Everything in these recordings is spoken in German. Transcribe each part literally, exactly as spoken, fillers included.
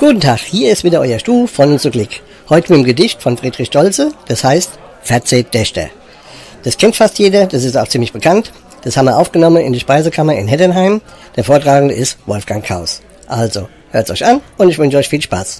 Guten Tag, hier ist wieder euer Stu von und zu Klick. Heute mit dem Gedicht von Friedrich Stolze, das heißt vierzehn Dächter. Das kennt fast jeder, das ist auch ziemlich bekannt. Das haben wir aufgenommen in die Speisekammer in Hettenheim. Der Vortragende ist Wolfgang Kaus. Also, hört's euch an und ich wünsche euch viel Spaß.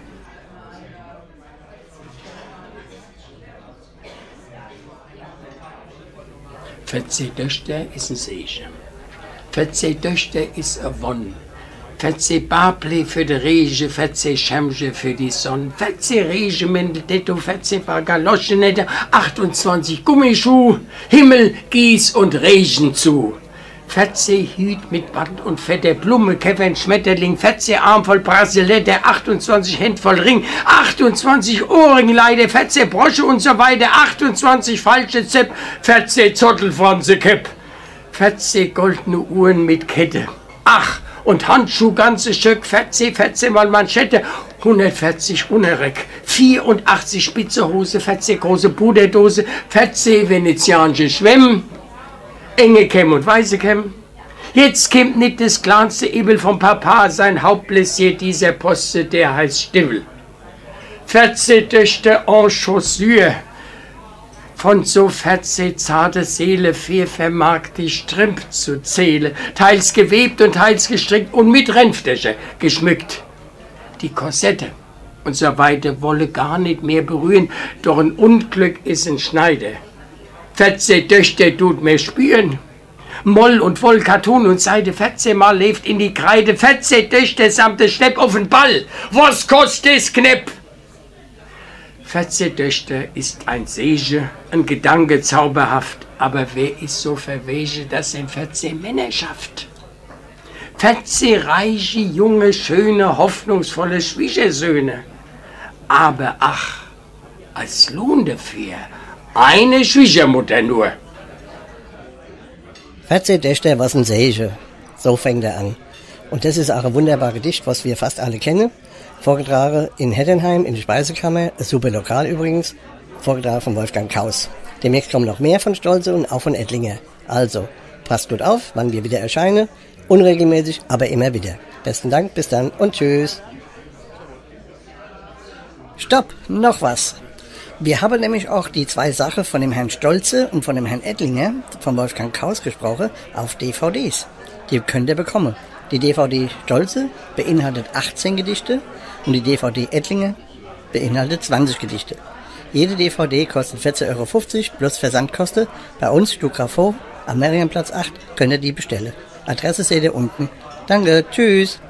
vierzehn Döchter ist ein Segen. vierzehn Döchter ist ein Wonn. vierzehn Barble für die Rege, vierzehn Schemge für die Sonne, vierzehn Regimente, detto, vierzehn Paar Galoschen, achtundzwanzig Gummischuh, Himmel, Gieß und Regen zu. vierzehn Hüt mit Band und fetter Blume, Käfer, Schmetterling, vierzehn Arm voll Bracelette, achtundzwanzig Händ voll Ring, achtundzwanzig Ohrringleide, vierzehn Brosche und so weiter, achtundzwanzig falsche Zepp, vierzehn Zottelfranse Kepp, vierzehn goldene Uhren mit Kette. Ach, und Handschuh, ganze Stück, vierzehn, vierzehn mal Manschette, hundertvierzig Unerreck, vierundachtzig spitze Hose, vierzehn große Puderdose, vierzehn venezianische Schwämm, enge Kämm und weiße Kämm. Jetzt kommt nicht das kleinste Ibel vom Papa, sein Hauptblessier, dieser Poste, der heißt Stimmel. vierzehn Töchter en Chaussure, von so vierzehn zarte Seele, vier vermag die Strümp zu zählen, teils gewebt und teils gestrickt und mit Rennfläche geschmückt. Die Korsette und so weiter wolle gar nicht mehr berühren, doch ein Unglück ist ein Schneider. vierzehn Töchter tut mir spüren. Moll und Woll, Karton und Seide, vierzehn Mal lebt in die Kreide, vierzehn Töchter samt der Schlepp auf den Ball. Was kostet es Knepp? vierzehn Töchter ist ein Sege, ein Gedanke zauberhaft, aber wer ist so verwege, dass er vierzehn Männer schafft? vierzehn reiche, junge, schöne, hoffnungsvolle Schwiegersöhne. Aber ach, als Lohn dafür eine Schwiegermutter nur. vierzehn Dächter, was ein Sege. So fängt er an. Und das ist auch ein wunderbares Gedicht, was wir fast alle kennen. Vorgetragen in Hettenheim, in der Speisekammer, ein super Lokal übrigens, vorgetragen von Wolfgang Kaus. Demnächst kommen noch mehr von Stolze und auch von Ettlinger. Also, passt gut auf, wann wir wieder erscheinen. Unregelmäßig, aber immer wieder. Besten Dank, bis dann und tschüss. Stopp, noch was. Wir haben nämlich auch die zwei Sachen von dem Herrn Stolze und von dem Herrn Ettlinger, von Wolfgang Kaus gesprochen, auf D V Ds. Die könnt ihr bekommen. Die D V D Stolze beinhaltet achtzehn Gedichte und die D V D Ettlinger beinhaltet zwanzig Gedichte. Jede D V D kostet vierzehn Euro fünfzig plus Versandkosten. Bei uns, Stugrafo, am Marienplatz acht, könnt ihr die bestellen. Adresse seht ihr unten. Danke, tschüss.